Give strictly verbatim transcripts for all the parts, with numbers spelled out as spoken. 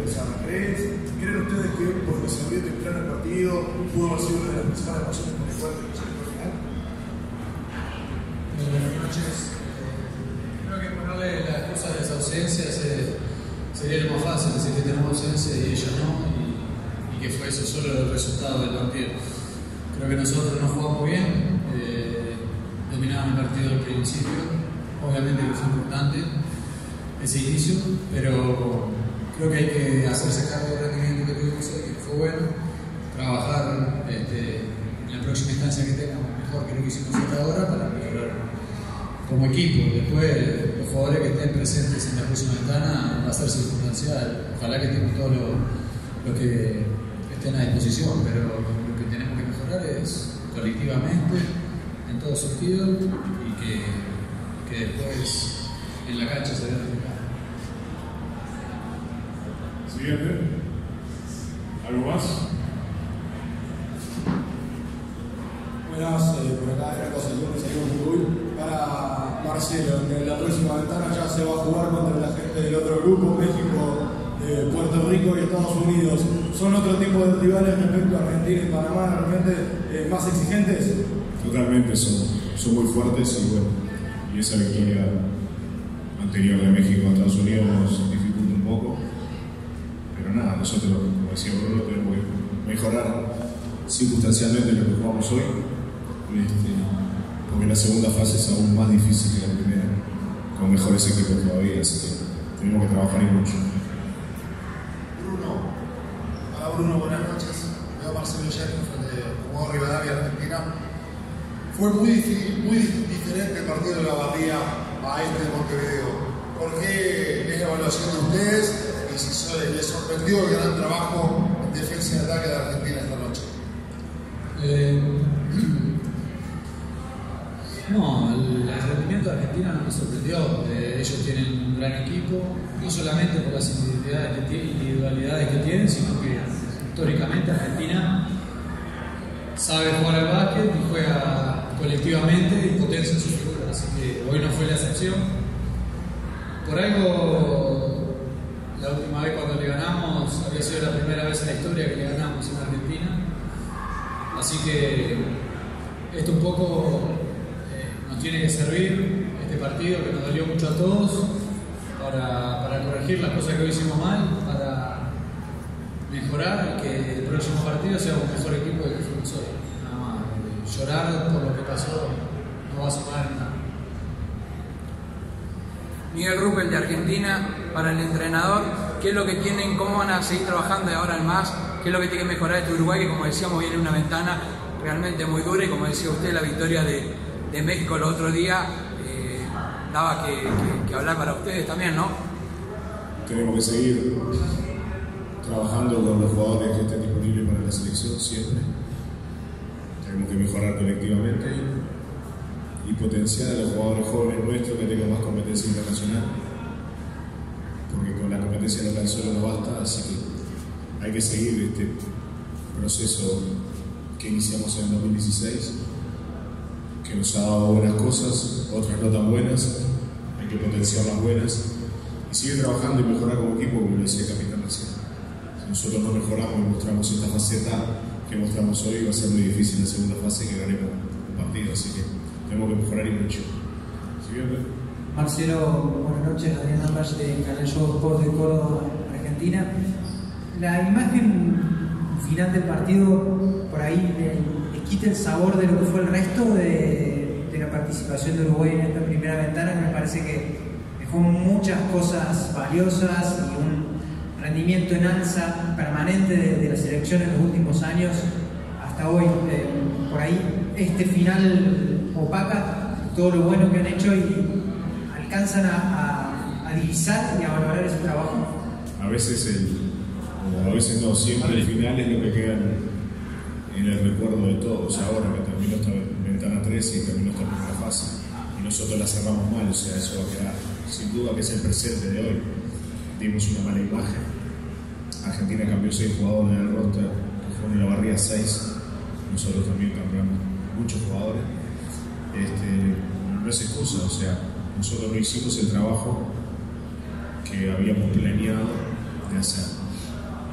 O sea, ¿creen, ¿creen ustedes que porque se abrió temprano el partido pudo haber sido una de las principales razones por las cuales se llegó al final? Buenas noches. Creo que ponerle las excusas de las ausencias eh, sería lo más fácil, decir que tenemos ausencia y ellos no, y, y que fue eso solo el resultado del partido. Creo que nosotros nos jugamos bien, eh, dominamos el partido al principio, obviamente que fue importante ese inicio, pero creo que hay que hacerse cargo del rendimiento que tuvimos hoy, que fue bueno, trabajar este, en la próxima instancia que tengamos mejor que lo que hicimos hasta ahora para mejorar como equipo. Después, los jugadores que estén presentes en la próxima ventana va a ser circunstancial. Ojalá que estemos todos los lo que estén a disposición, pero lo que tenemos que mejorar es colectivamente, en todo sentido, y que, que después en la cancha se vea reflejado. Siguiente. ¿Algo más? Buenas, eh, por acá Franco Sayón, seguimos Uruguay. Para Marcelo, en la próxima ventana ya se va a jugar contra la gente del otro grupo, México, eh, Puerto Rico y Estados Unidos. ¿Son otro tipo de rivales respecto a Argentina y Panamá, realmente eh, más exigentes? Totalmente, son, son muy fuertes y bueno, y esa victoria anterior de México a Estados Unidos nos dificulta un poco, pero nada, nosotros, como decía Bruno, tenemos que mejorar circunstancialmente lo que jugamos hoy, este, porque la segunda fase es aún más difícil que la primera, con mejores equipos todavía, así que tenemos que trabajar y mucho. Bruno, hola Bruno, buenas noches. Veo a Marcelo Yerno, jugador Rivadavia, Argentina. Fue muy, muy diferente el partido de la Barría a este de Montevideo. ¿Por qué es la evaluación de ustedes y si les sorprendió el gran trabajo en defensa y ataque de Argentina esta noche? Eh, no, el, el rendimiento de Argentina no me sorprendió. Eh, ellos tienen un gran equipo, no solamente por las individualidades que, tienen, individualidades que tienen, sino que históricamente Argentina sabe jugar al básquet y juega colectivamente y potencia sus figuras, así que hoy no fue la excepción. Por algo, la última vez cuando le ganamos había sido la primera vez en la historia que le ganamos en Argentina, así que esto un poco eh, nos tiene que servir, este partido que nos dolió mucho a todos, para, para corregir las cosas que hoy hicimos mal, para mejorar y que el próximo partido sea un mejor equipo del que fuimos hoy. Nada más, llorar por lo que pasó no va a sumar en nada. Miguel Ruppel de Argentina, para el entrenador, ¿qué es lo que tienen, cómo van a seguir trabajando de ahora en más? ¿Qué es lo que tiene que mejorar este Uruguay? Que como decíamos viene una ventana realmente muy dura y como decía usted, la victoria de, de México el otro día eh, daba que, que, que hablar para ustedes también, ¿no? Tenemos que seguir trabajando con los jugadores que estén disponibles para la selección siempre. Tenemos que mejorar colectivamente y potenciar a los jugadores jóvenes nuestros que tengan más competencia internacional, porque con la competencia local solo no basta, así que hay que seguir este proceso que iniciamos en el dos mil dieciséis, que nos ha dado buenas cosas, otras no tan buenas, hay que potenciar las buenas y seguir trabajando y mejorar como equipo, como lo decía el capitán recién. Si nosotros no mejoramos y mostramos esta faceta que mostramos hoy, va a ser muy difícil la segunda fase que ganemos el partido, así que tenemos que mejorar y mucho. ¿Siguiente? Marcelo, buenas noches, Adrián Ambach de Canal Show Sport de Córdoba, Argentina. La imagen final del partido por ahí le, le quita el sabor de lo que fue el resto de, de la participación de Uruguay en esta primera ventana, que me parece que dejó muchas cosas valiosas y un rendimiento en alza permanente de, de la selección en los últimos años hasta hoy. Eh, por ahí este final opaca todo lo bueno que han hecho y alcanzan a, a, a divisar y a valorar ese trabajo. A veces el a veces no, siempre el final es lo que queda en el recuerdo de todos. Ahora que terminó esta ventana tres y terminó esta primera fase y nosotros la cerramos mal, o sea, eso va a quedar sin duda que es el presente de hoy. Dimos una mala imagen. Argentina cambió seis jugadores en el roster, que en la barría seis, nosotros también cambiamos muchos jugadores. Este, no es excusa, o sea, nosotros no hicimos el trabajo que habíamos planeado de hacer.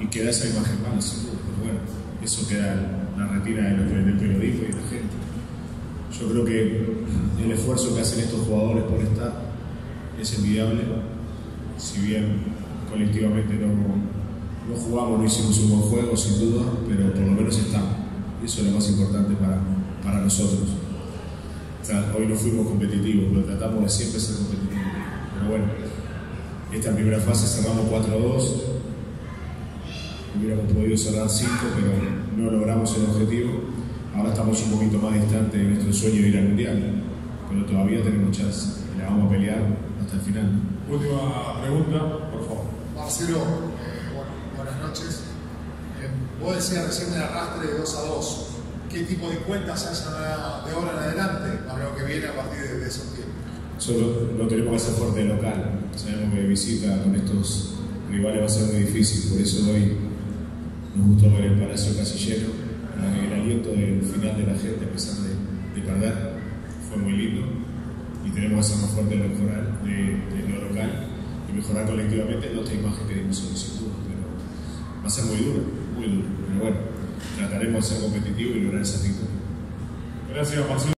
y queda esa imagen mala, sin duda, pero bueno, eso queda en la retina del periodismo y de la gente. Yo creo que el esfuerzo que hacen estos jugadores por estar es envidiable, si bien colectivamente no, no jugamos, no hicimos un buen juego, sin duda, pero por lo menos estamos, y eso es lo más importante para, para nosotros. O sea, hoy no fuimos competitivos, pero tratamos de siempre ser competitivos, pero bueno, esta primera fase cerramos cuatro a dos, hubiéramos podido cerrar cinco, pero no logramos el objetivo. Ahora estamos un poquito más distantes de nuestro sueño de ir al Mundial, pero todavía tenemos chance y la vamos a pelear hasta el final. Última pregunta, por favor. Marcelo, eh, bueno, buenas noches. Eh, vos decías recién el arrastre de dos a dos. ¿Qué tipo de cuentas se hacen de ahora en adelante para lo que viene a partir de, de septiembre? Solo no tenemos que hacer fuerte de local. Sabemos que visita con estos rivales va a ser muy difícil, por eso hoy nos gustó ver el Palacio casi lleno. El aliento del final de la gente a pesar de, de perder fue muy lindo y tenemos que hacer más fuerte de lo, mejorar, de, de lo local y mejorar colectivamente nuestra imagen que dimos en sin duda, pero va a ser muy duro, muy duro, pero bueno, trataremos de ser competitivos y lograr esa victoria. Gracias, Marcelo.